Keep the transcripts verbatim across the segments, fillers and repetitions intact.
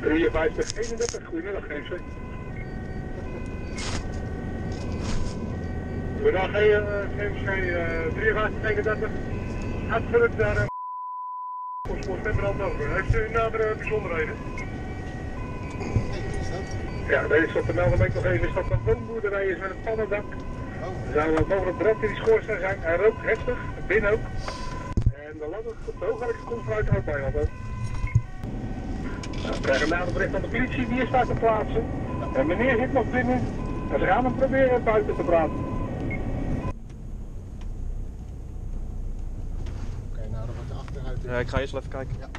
drieënvijftig eenendertig, goedemiddag G M C. Goedendag G M C drieënvijftig eenendertig. Uitgerukt naar uh, Postpoort Membrand over. Heeft u nadere bijzonderheden? Ja, deze is op de Melderbeek nog even. Is dat een woonboerderij is met een pannendak. Er zou uh, mogelijk brand in die schoorsteen zijn. Hij rookt heftig, binnen ook. En de ladder op de hoogwerker komt vanuit ook bij hadden. Nou, we krijgen een nader bericht van de politie, die is daar te plaatsen. En meneer zit nog binnen. En ze gaan hem proberen buiten te praten. Oké, okay, nou dan wordt de achteruit. Ja, ik ga eerst even kijken. Ja.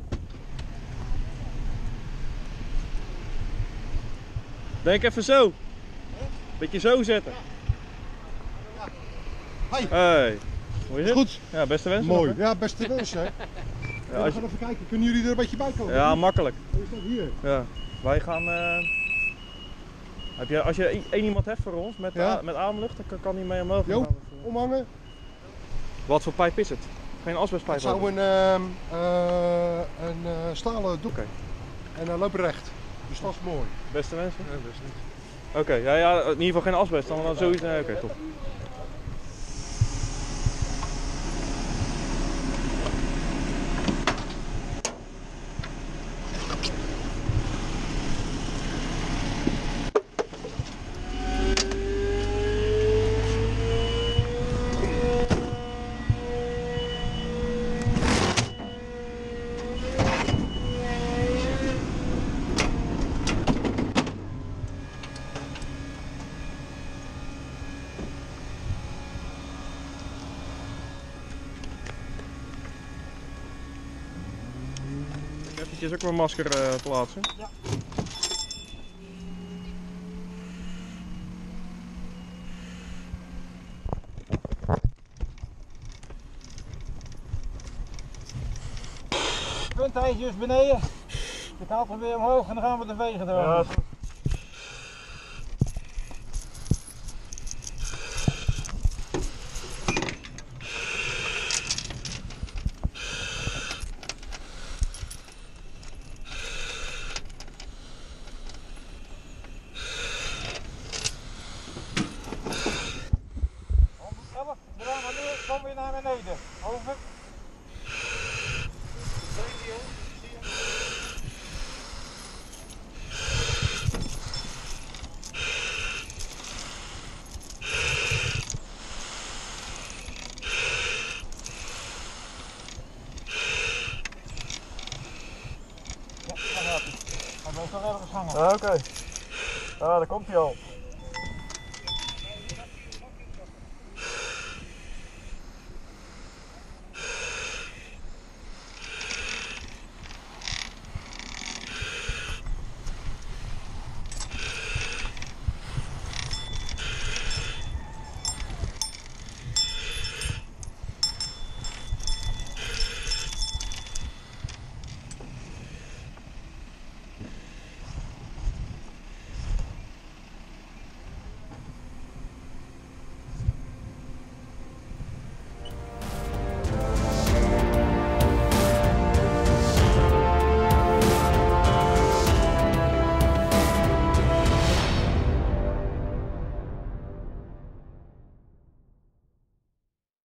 Denk even zo. Beetje zo zetten. Ja. Hoi. Hey. Hoe is het? Goed. Ja, beste wensen. Mooi. Nog, ja, beste wensen. Hè? Ja, we ja, gaan je... even kijken. Kunnen jullie er een beetje bij komen? Ja, makkelijk. Oh, je staat hier. Ja. Wij gaan... Uh... Heb je, als je één iemand hebt voor ons met, ja? a, met ademlucht, dan kan, kan die mee omhoog. Jo, omhangen. Wat voor pijp is het? Geen asbestpijp? Het zou een, uh, uh, een uh, stalen doek. Okay. En hij loopt recht. Dus dat is mooi. Beste mensen? Ja, best niet. Oké, okay, ja, ja, in ieder geval geen asbest, dan, dan zoiets. Nee, oké, okay, top. Eventjes ook mijn masker uh, plaatsen. Ja. Punteindje is beneden. Ik haal hem weer omhoog en dan gaan we de vegen erover. Ja, kom weer naar beneden. Over. Ja, daar gaat hij. Hij blijft nog ergens hangen. Ah, oké. Okay. Ah, daar komt hij al.